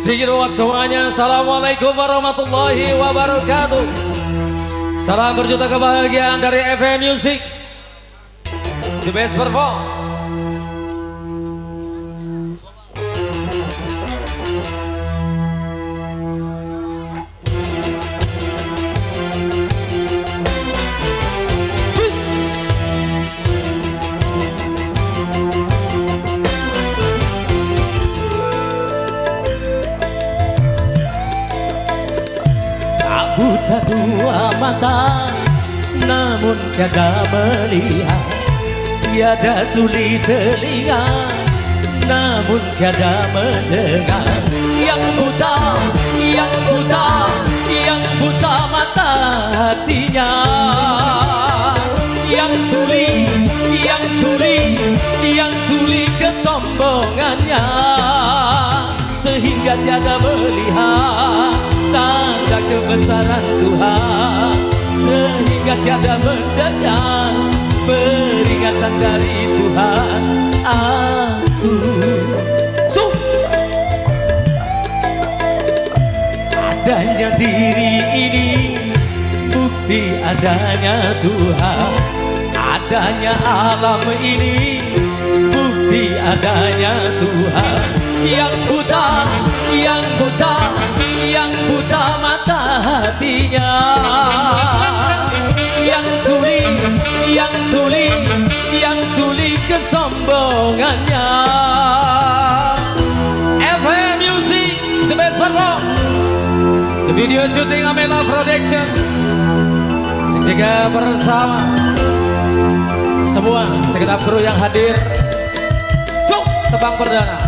Sigiruat semuanya, assalamualaikum warahmatullahi wabarakatuh. Salam berjuta kebahagiaan dari FM Music, the best perform. Buta dua mata, namun tiada melihat. Tiada tuli telinga, namun tiada mendengar. Yang buta, yang buta, yang buta mata hatinya. Yang tuli, yang tuli, yang tuli kesombongannya. Sehingga tiada melihat tanda kebesaran Tuhan, sehingga tiada mendengar peringatan dari Tuhan. Aku adanya diri ini bukti adanya Tuhan, adanya alam ini bukti adanya Tuhan. Yang buta, yang buta, yang buta mata hatinya. Yang tuli, yang tuli, yang tuli kesombongannya. FM Music, the best perform. The video shooting Amela Production. Dan juga bersama semua segenap kru yang hadir. Tebang perdana.